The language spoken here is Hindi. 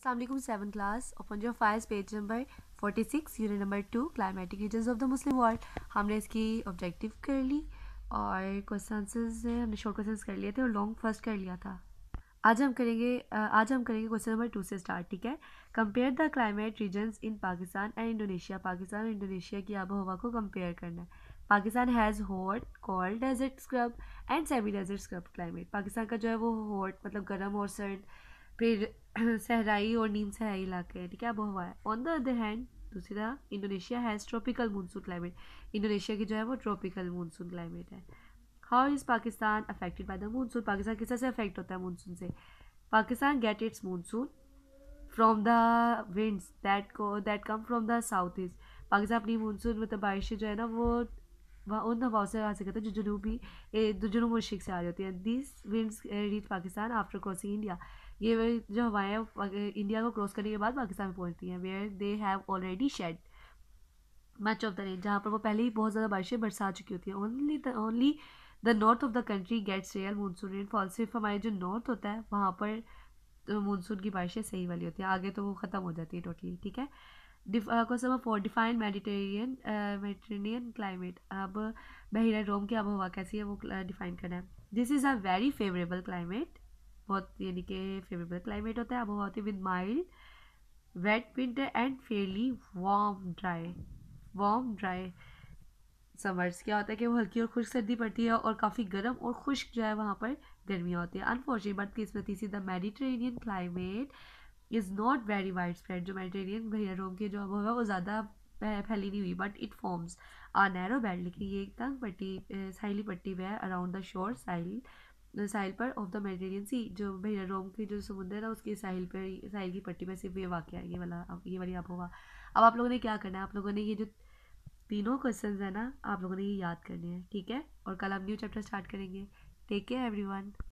अस्सलाम वालेकुम 7th class open your files page number 46 unit number 2 climatic regions of the Muslim world. हमने इसकी ऑब्जेक्टिव कर ली और क्वेश्चन आंसर्स हमने शॉर्ट क्वेश्चंस कर लिए थे और लॉन्ग फर्स्ट कर लिया था। आज हम करेंगे क्वेश्चन नंबर 2 से स्टार्ट। ठीक है, compare the climate regions in Pakistan and Indonesia. Pakistan और इंडोनेशिया की आबो हवा को कंपेयर करना है। Pakistan has hot cold desert scrub and semi desert scrub climate. Pakistan का जो है वो हॉट मतलब गर्म और सर्द, फिर सहराई और नीम सहराई इलाके हैं। ठीक है, आबो हवा है। ऑन द अदर हैंड दूसरी तरह Indonesia has tropical monsoon climate. Indonesia की जो है वो ट्रॉपिकल मानसून क्लाइमेट है। How is Pakistan affected by the monsoon. Pakistan किस तरह से अफेक्ट होता है मानसून से। Pakistan get its monsoon from the winds that come from the south east. Pakistan अपनी मानसून मतलब बारिशें जो है ना वो वहाँ उन हवाओं से हासिल करते हैं जो जनूब मशरिक से आ रही होती हैं। This winds reach Pakistan after crossing India. ये जो हवाएं हैं इंडिया को क्रॉस करने के बाद पाकिस्तान में पहुंचती हैं। Where they have already shed much of the rain, जहाँ पर वो पहले ही बहुत ज़्यादा बारिशें बरसा चुकी होती हैं। Only the north of the country gets real monsoon rainfall. सिर्फ हमारे जो नॉर्थ होता है वहाँ पर तो मानसून की बारिशें सही वाली होती है, आगे तो वो ख़त्म हो जाती है टोटली। ठीक है, question number 4 define Mediterranean climate. अब बहिरा रोम की आबोहवा कैसी है वो डिफाइन करना है। This is a very favourable climate, बहुत यानी कि फेवरेबल क्लाइमेट होता है, आबोहवा होती है with mild wet winter and fairly warm dry summers. क्या होता है कि वो हल्की और खुश्क सर्दी पड़ती है और काफ़ी गर्म और खुश्क जो है वहाँ पर गर्मियाँ होती है। अनफॉर्चुनेट बदकिस्मती सी the Mediterranean climate is not very wide spread. जो मेडिटेरियन बहिरा रोम की जो आबोहवा है वो ज़्यादा फैली नहीं हुई, but it forms a narrow band, लेकिन ये एक तंग पट्टी साहिली पट्टी हुआ है अराउंड द शोर साहिल पर ऑफ द मेडिटेरियन सी। जो बहिरा रोम की जो समुद्र है ना उसके साहिल की पट्टी में सिर्फ ये वाक़ है, ये वाली आबोहवा। अब आप लोगों ने क्या करना है, आप लोगों ने ये जो तीनों क्वेश्चंस है ना आप लोगों ने ये याद करने हैं। ठीक है, और कल हम न्यू चैप्टर स्टार्ट करेंगे। Take care everyone.